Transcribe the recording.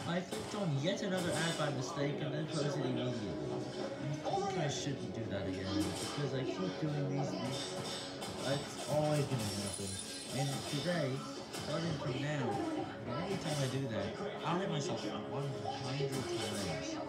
I clicked on yet another ad by mistake and then closed it immediately. I think I shouldn't do that again, because I keep doing these things. It's always gonna happen. And today, starting from now, every time I do that, I'll hit myself 100 times.